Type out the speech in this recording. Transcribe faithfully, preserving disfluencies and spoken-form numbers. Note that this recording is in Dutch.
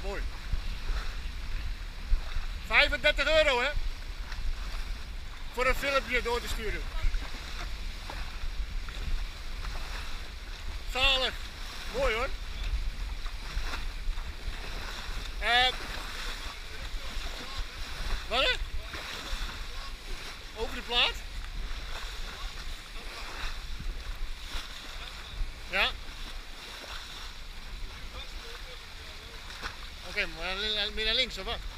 mooi. vijfendertig euro hè? Voor een filmpje door te sturen. Zalig. Mooi hoor. Uh, wat hè? Over de plaat? Ja. Oké, okay, maar meer naar links of wat?